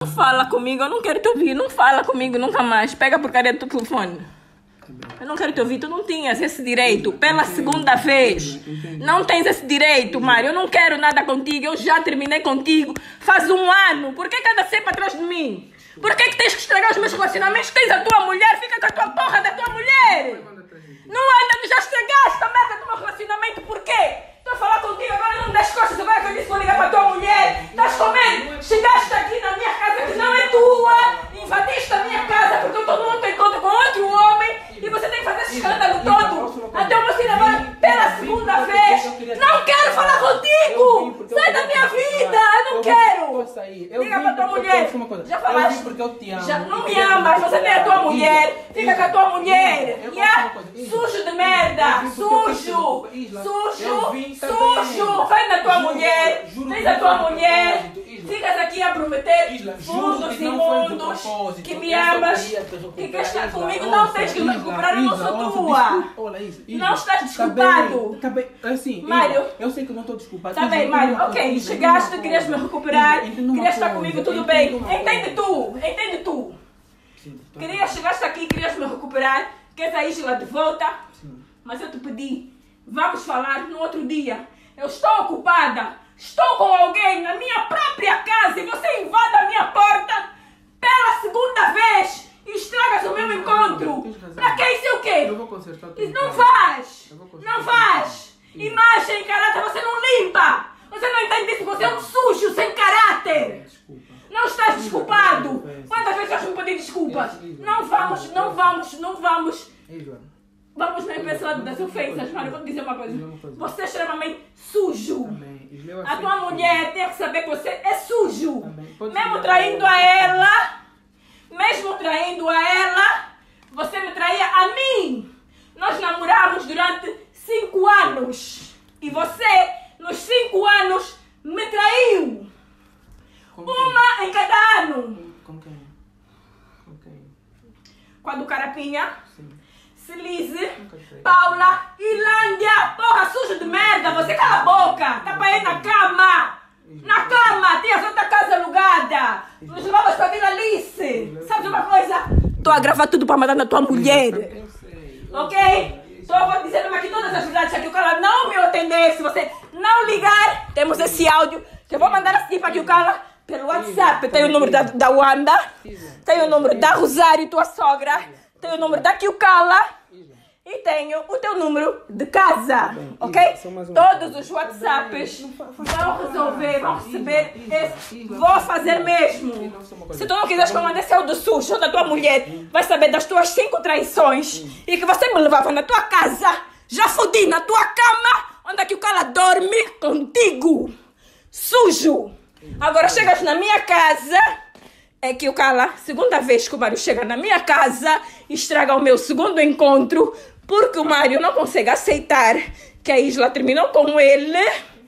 Não fala comigo, eu não quero te ouvir. Não fala comigo nunca mais. Pega a porcaria do teu telefone. Eu não quero te ouvir. Tu não tinhas esse direito. Pela segunda vez. Não tens esse direito, Mário. Eu não quero nada contigo. Eu já terminei contigo faz 1 ano. Por que cada sempre atrás de mim? Por que tens que estragar os meus relacionamentos? Tens a tua mulher, fica com a tua porra da tua mulher. Não anda, tu já estragaste a merda do meu relacionamento. Por quê? Estou a falar contigo, agora não me das costas. Agora que eu disse, vou ligar para a tua mulher. Estás com medo? Chegaste aqui na minha casa que não é tua. Invadiste a minha casa porque eu estou num outro encontro com outro homem. E você tem que fazer esse escândalo todo. Até o meu filho agora, pela segunda vez. Não quero falar contigo. Sai da minha vida. Eu não quero. Liga para a tua mulher. Já falaste? Já não me amas. Você tem a tua mulher. Fica com a tua mulher. Sujo de merda. Sujo. Sujo. Vai na tua mulher. Tens a tua mulher. Ficas aqui a prometer fundos imundos. Que me amas. Que queres estar comigo. Não tens que me recuperar. Eu não sou tua. Não estás desculpado. Mário, eu sei que não estou desculpado. Tá bem, Mário. Ok, chegaste, querias me recuperar. Querias estar comigo, tudo bem. Entende tu. Chegaste aqui, querias me recuperar. Queres a Isla de volta? Mas eu te pedi, vamos falar no outro dia. Eu estou ocupada. Estou com alguém na minha própria casa e você invade a minha porta pela segunda vez e estragas o meu encontro. Pra que isso é o quê? Eu vou consertar tudo. Isso não faz. Não faz. Imagem, caráter, você não limpa. Você não entende isso. Você é um sujo sem caráter. Desculpa. Não estás desculpado. Quantas vezes eu me pedir desculpas? Não vamos. Vamos mesmo para esse lado das ofensas, Mário. Vou te dizer uma coisa. Você é extremamente sujo. A tua mulher tem que saber que você é sujo. Mesmo traindo a ela, você me traía a mim. Nós namoramos durante 5 anos. E você, nos 5 anos, me traiu. Uma em cada ano. Com quem? Com a do Carapinha. Sim. Silize, Paula, Ilândia, porra, sujo de merda, você cala a boca, tá pra ir na cama, tinha outra casa alugada, nos levavas pra Vila Alice, sabe uma coisa? Tô a gravar tudo pra mandar na tua mulher, ok? Vou dizendo aqui todas as verdades, aqui o cara não me atender, se você não ligar, temos esse áudio, que eu vou mandar assim pra que o cara, pelo WhatsApp, tem o número da Wanda, tem o número da Rosário, tua sogra, tem o número da Kiukala e tenho o teu número de casa, ok? Todos os WhatsApps vão resolver, vão receber esse. Vou fazer mesmo. Se tu não quiseres que eu mande esse áudio sujo da tua mulher, vai saber das tuas 5 traições e que você me levava na tua casa, já fodi na tua cama, onde a Kiukala dorme contigo. Sujo. Agora chegas na minha casa. É que o Cala, segunda vez que o Mário chega na minha casa, estraga o meu segundo encontro, porque o Mário não consegue aceitar que a Isla terminou com ele.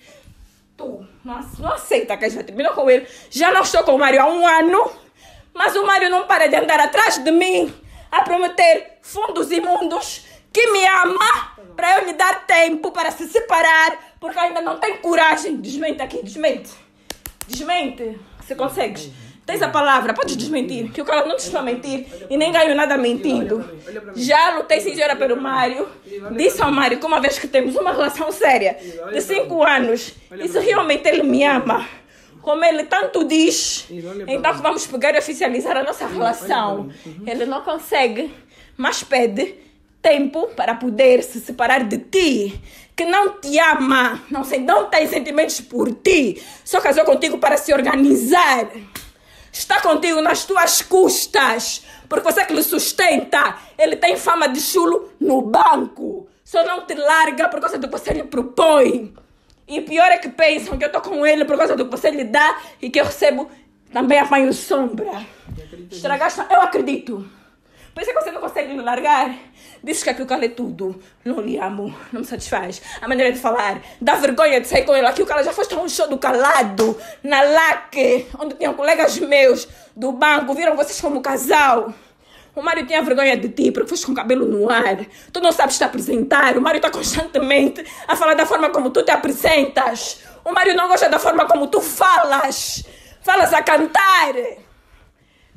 Tu não aceita que a Isla terminou com ele. Já não estou com o Mário há 1 ano, mas o Mário não para de andar atrás de mim, a prometer fundos imundos, que me ama, para eu lhe dar tempo para se separar, porque ainda não tem coragem. Desmente aqui, desmente. Desmente, se consegues. Tens a palavra, podes desmentir, que o cara não te está a mentir e nem ganho nada mentindo. Já lutei sincera pelo Mário, disse ao Mário que uma vez que temos uma relação séria de 5 anos, e se realmente ele me ama, como ele tanto diz, então vamos pegar e oficializar a nossa relação. Ele não consegue, mas pede tempo para poder se separar de ti, que não te ama, não tem sentimentos por ti, só casou contigo para se organizar. Está contigo nas tuas custas, porque você que lhe sustenta, ele tem fama de chulo no banco. Só não te larga por causa do que você lhe propõe. E pior é que pensam que eu estou com ele por causa do que você lhe dá e que eu recebo também apanho sombra. Estragaste, eu acredito. Por isso é que você não consegue me largar. Diz que aquilo é tudo. Não lhe amo, não me satisfaz. A maneira de falar, dá vergonha de sair com ele. Aqui o cara já foste a um show do Calado, na LAC, onde tinham colegas meus do banco, viram vocês como casal. O Mário tinha vergonha de ti, porque foste com o cabelo no ar. Tu não sabes te apresentar. O Mário está constantemente a falar da forma como tu te apresentas. O Mário não gosta da forma como tu falas. Falas a cantar.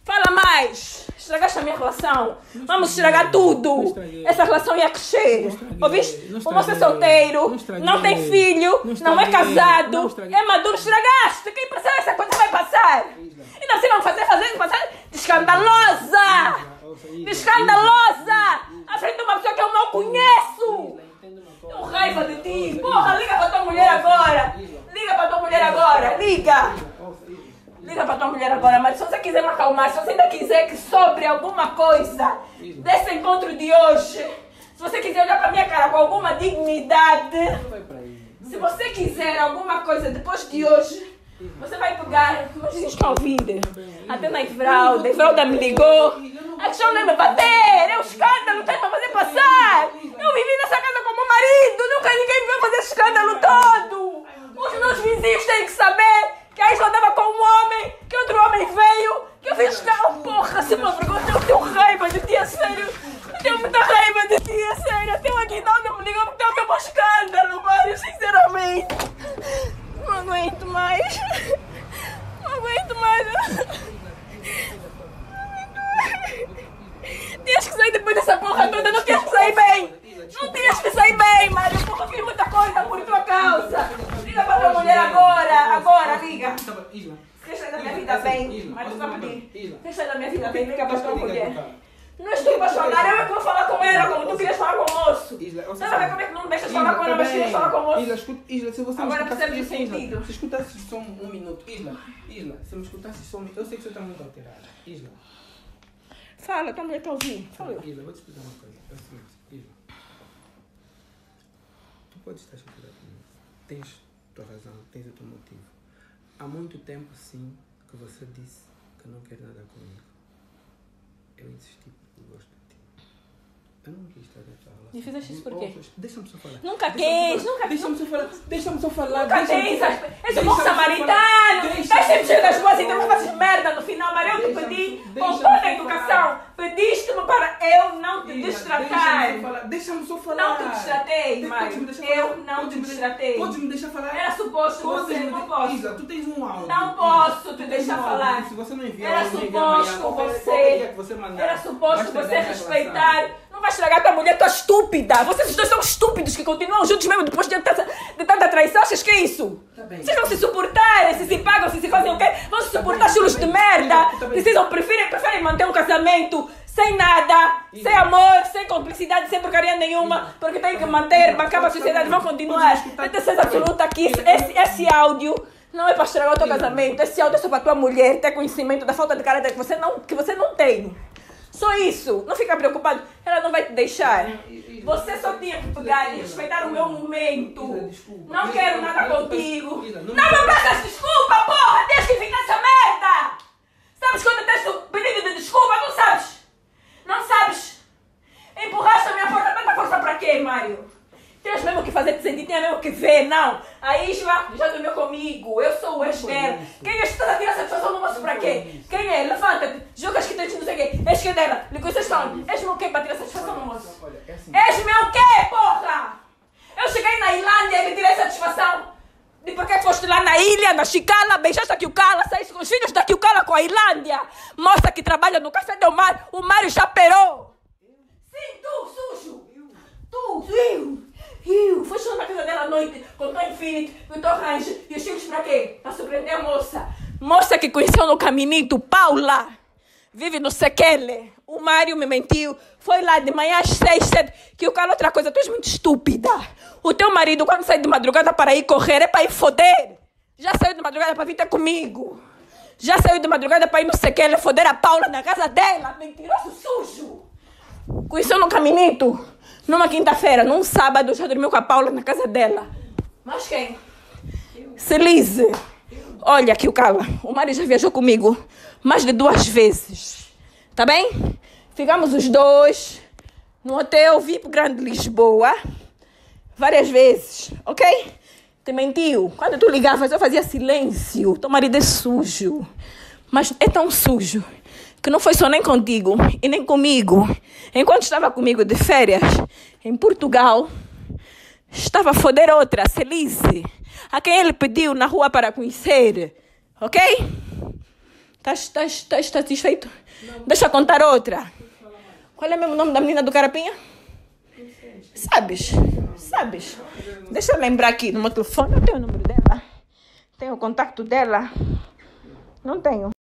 Fala mais. Estragaste a minha relação. Vamos estragar tudo. Essa relação ia crescer. Ouviste? O moço é solteiro, não tem filho, não é casado, é maduro. Estragaste. Quem passar essa coisa vai passar. E não se não passar de escandalosa. De escandalosa. À frente de uma pessoa que eu não conheço. Tenho raiva de ti. Porra, liga para tua mulher agora. Liga para tua mulher agora. Liga para tua mulher agora. Mas se você quiser me acalmar, se você ainda quiser que sobre alguma coisa desse encontro de hoje, se você quiser olhar para minha cara com alguma dignidade, se você quiser alguma coisa depois de hoje, você vai pegar, mas vocês estão ouvindo? Até na Everalda me ligou. A questão não é me bater, é o escândalo, tem para fazer passar. Eu vivi nessa casa com meu marido, nunca ninguém me veio fazer esse escândalo todo. Os meus vizinhos têm que saber que a Isla andava com um homem, que outro homem veio, que eu fiz escândalo. Porra, se me pergunta, eu tenho raiva de ti, a sério. Eu tenho muita raiva de ti, a sério. Eu tenho aqui não me ligou porque eu tenho um escândalo, Mário, sinceramente. Não aguento mais. Não aguento mais. Tinhas que sair depois dessa porra toda. Não tinhas que sair bem. Não tinhas que sair bem, Mário. Porra, fiz muita coisa por tua causa. Liga para tua mulher agora. Agora, liga. Deixa da minha vida bem. Mário, só pedir. Deixa da minha vida bem. Liga para tua mulher. Não estou apaixonada, eu é que vou falar com ela, como tu querias falar com o moço. Você sabe como é que não me deixas falar com ela, mas querias falar com o moço? Isla, se você agora percebes o sentido. Se escutasse só um minuto, Isla, se me escutasse só um minuto, eu sei que você está muito alterada. Isla. Fala, tua mulher está ouvindo. Fala. Isla, vou te explicar uma coisa. É o seguinte, Isla. Tu podes estar chateada comigo. Tens tua razão, tens o teu motivo. Há muito tempo, sim, que você disse que não quer nada comigo. Eu insisti porque gosto de ti. Eu não quis estar na tua relação. E fizeste isso por quê? Deixa-me só falar. Nunca quis. Deixa-me só falar. Nunca tens. És um bom samaritano. Estás sempre cheio das boas e tu fazes merda no final. Mas eu te pedi, com toda a educação, pediste-me para eu não te distratar. Deixa-me só falar. Não te distratei, Mário. Eu não te distratei. Podes me deixar falar? Era suposto você, não posso. Isa, tu tens um áudio. Não posso te deixar falar. Se você não enviar, era suposto você respeitar. Não vai estragar tua mulher, tua estúpida. Vocês dois são estúpidos que continuam juntos mesmo depois de tanta traição. Achas que é isso? Tá bem. Vocês vão se suportar, se pagam, se fazem o quê? Vão se suportar chulos de merda. Preferem manter um casamento sem nada, sem amor, sem cumplicidade, sem porcaria nenhuma, porque tem que manter, bancar para a sociedade, vão continuar. Eu tenho certeza absoluta que esse áudio não é para estragar o teu casamento. Esse áudio é só para a tua mulher ter conhecimento da falta de caráter que você não tem. Só isso. Não fica preocupado. Ela não vai te deixar. Você só tinha que pegar e respeitar o meu momento. Não quero nada contigo. Não peças desculpa, porra! Tens que vir nessa merda! Sabes quando tens o pedido de desculpa? Não sabes? Não sabes? Empurraste a minha força. Tanta força para quê, Mário? Tens mesmo que fazer te sentir, tem mesmo que ver, não. A Isla já dormiu comigo, eu sou o ex dela. Quem é que está a tirar satisfação no moço para quê? Quem é? Levanta-te, jogas que tens não sei o quê. És que dela, lhe conheces onde? És meu quê para tirar satisfação no moço? És meu quê, porra? Eu cheguei na Ilândia e lhe tirei satisfação. De por que foste lá na ilha, na Chicala, beijaste a Kiukala, saíste com os filhos da Kiukala com a Ilândia. Moça que trabalha no Café Del Mar, o Mário já perou. Sim, tu, sujo. Tu, foi só na casa dela à noite, com o teu Infinity, o teu Range, e os filhos pra quê? Pra surpreender a moça. Moça que conheceu no caminito, Paula. Vive no Sekele. O Mário me mentiu. Foi lá de manhã às 6, 7, que o cara outra coisa. Tu és muito estúpida. O teu marido, quando sai de madrugada para ir correr, é para ir foder. Já saiu de madrugada para vir ter comigo. Já saiu de madrugada para ir no Sekele foder a Paula na casa dela. Mentiroso sujo. Conheceu no caminito. Numa quinta-feira, num sábado, já dormiu com a Paula na casa dela. Mas quem? Celize. Olha aqui o Cala. O Mário já viajou comigo mais de 2 vezes. Tá bem? Ficamos os dois no hotel VIP Grande Lisboa. Várias vezes, ok? Te mentiu. Quando tu ligavas, eu fazia silêncio. Teu marido é sujo. Mas é tão sujo que não foi só nem contigo e nem comigo. Enquanto estava comigo de férias em Portugal, estava a foder outra, Celize, a quem ele pediu na rua para conhecer. Ok? Estás satisfeito? Deixa eu contar outra. Qual é mesmo o nome da menina do Carapinha? Sabes? Deixa eu lembrar aqui no meu telefone. Não tenho o número dela. Tenho o contato dela. Não tenho.